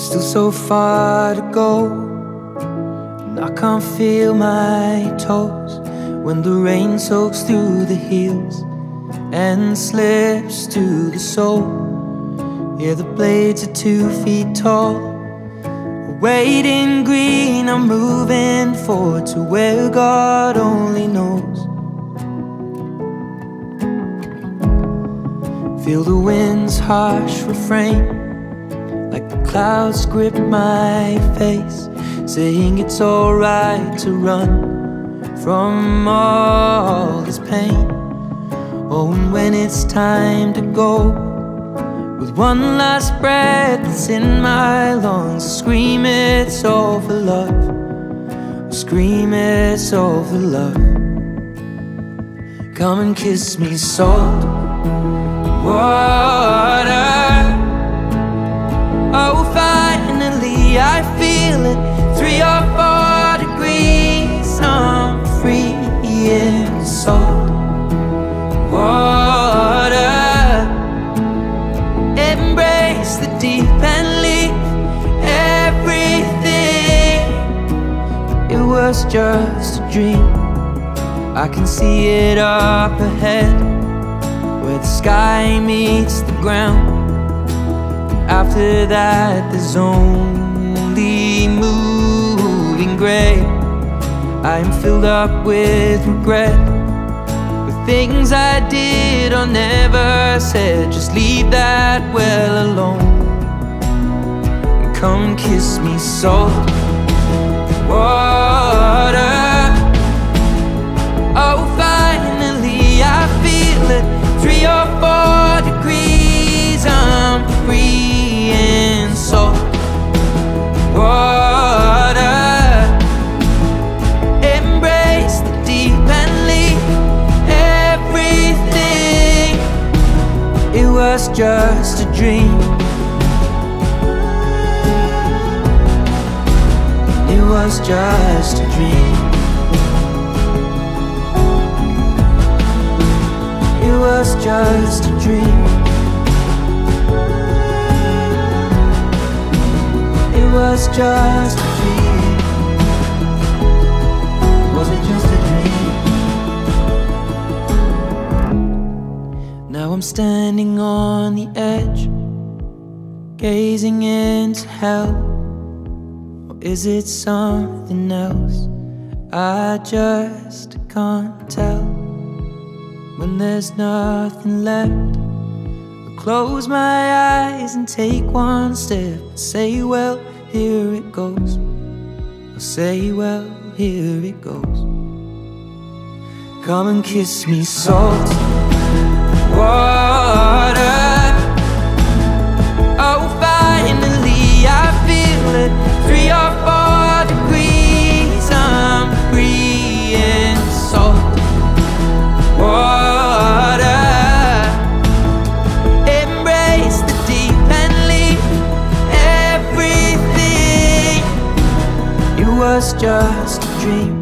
Still so far to go, and I can't feel my toes when the rain soaks through the heels and slips to the sole. Yeah, the blades are 2 feet tall. Waiting green, I'm moving forward to where God only knows. Feel the wind's harsh refrain, like the clouds grip my face, saying it's alright to run from all this pain. Oh, and when it's time to go, with one last breath that's in my lungs, scream it's all for love, scream it's all for love. Come and kiss me, salt water. Oh, finally I feel it, 3 or 4 degrees. I'm free in salt water. Embrace the deep and leave everything. It was just a dream. I can see it up ahead, where the sky meets the ground. After that there's only moving grey. I am filled up with regret, with things I did or never said. Just leave that well alone, and come and kiss me, salt water. Oh, finally I feel it, 3 or 4 degrees. I'm free in salt water. Embrace the deep and leave everything. It was just a dream. It was just a dream. It was just a dream. It was just a dream. Was it just a dream? Now I'm standing on the edge, gazing into hell. Or is it something else? I just can't tell. When there's nothing left, I'll close my eyes and take one step and say, well, here it goes. I'll say, well, here it goes. Come and kiss me, salt water. Oh, finally I feel it, 3 or 4 degrees. I'm free in salt water. Embrace the deep and leave everything. It was just a dream.